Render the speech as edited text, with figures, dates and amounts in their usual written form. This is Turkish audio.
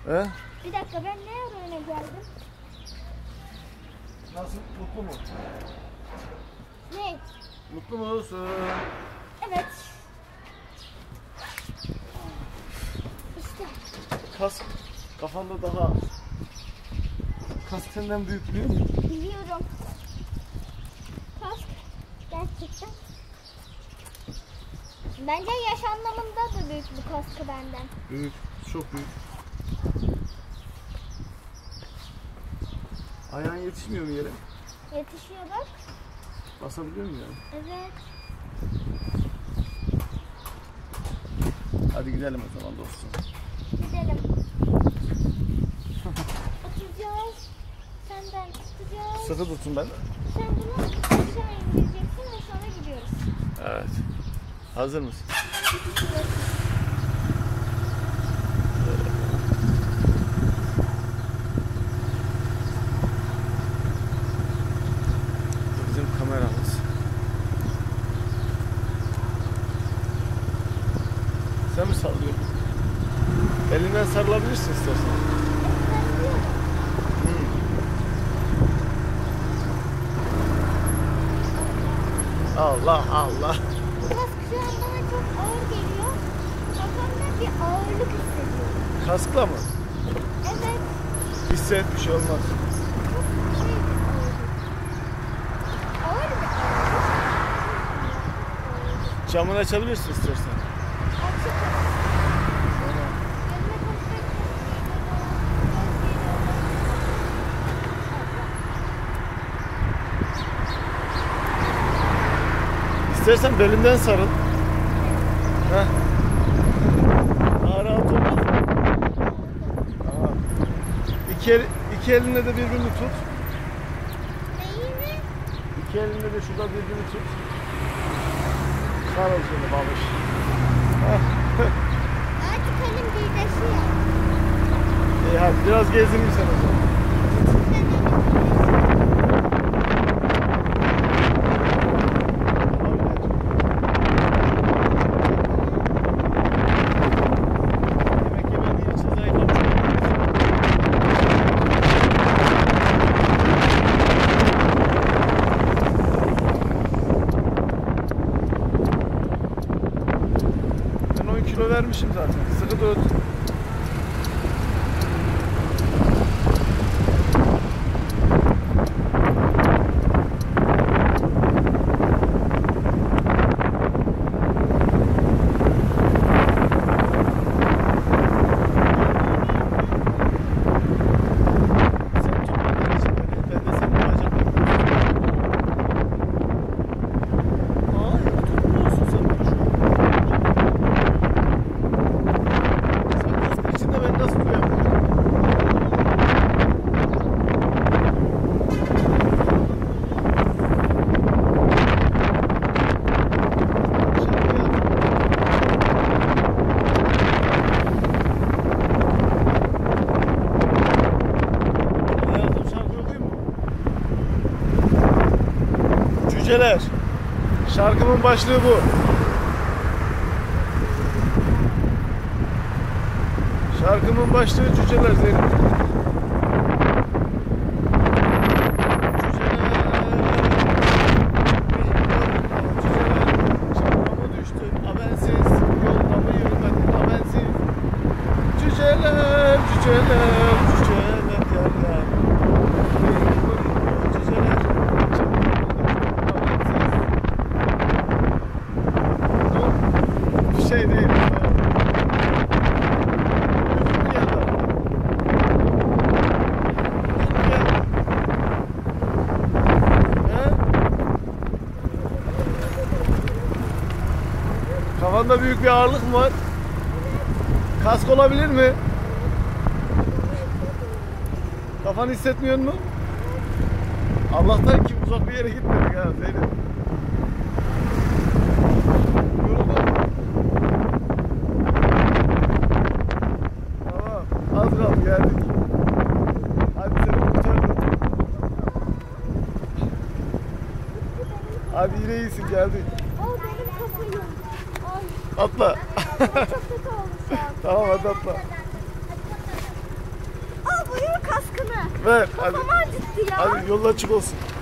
He? Bir dakika, ben ne ara öne geldim? Nasıl? Mutlu mu? Ne? Mutlu musun? Evet. İşte. Kask kafanda daha... Kask senden büyük biliyor musun? Biliyorum. Kask gerçekten. Bence yaş anlamında da büyük bu kaskı benden. Büyük, çok büyük. Ayağın yetişmiyor mu yere? Yetişiyor bak. Basabiliyor musun yani? Evet. Hadi gidelim o zaman dostum. Gidelim. Oturacağız. Senden tutacağız. Sıkı tutun ben. Sen bunu aşağı indireceksin ve sonra gidiyoruz. Evet. Hazır mısın? Bu bizim kameramız. Sen mi sallıyorsun? Elinden sarılabilirsin istersen. Allah Allah. Kask şu an bana çok ağır geliyor. Kafamda bir ağırlık hissediyorum. Kaskla mı? Evet. Hisset, bir şey olmaz. Çok şey bir ağırlık. Ağır bir ağırlık. Camını açabilirsin istersen. Açık. Gözüme konuşmak İstersen belimden sarıl. Heh. Daha rahat olmaz mı? Tamam. İki elinle de birbirini tut. Neyini? İki elinle de şurada birbirini tut. Sarıl şöyle babuş. Artık elim birleşiyor. İyi hadi biraz gezdireyim seni o zaman. Kilo vermişim zaten. Sıkı tut. Cüceler. Şarkımın başlığı bu. Şarkımın başlığı Cüceler Zeynep. Cüceler, cüceler, cüceler yerler. Cüceler, bir şey değil. Kafanda büyük bir ağırlık mı var? Kask olabilir mi? Kafanı hissetmiyor musun? Allah'tan ki uzak bir yere gitmedik ha Zeynep. Yoruldun mu? Tamam. Az kaldı geldik. Hadi seni kurtardım. Hadi yine iyisin geldik. O benim kafayım. Ay. Atla. Çok kötü olmuş ya. Tamam hadi atla. Ver hadi. Kafam acıttı ya. Hadi yolun açık olsun.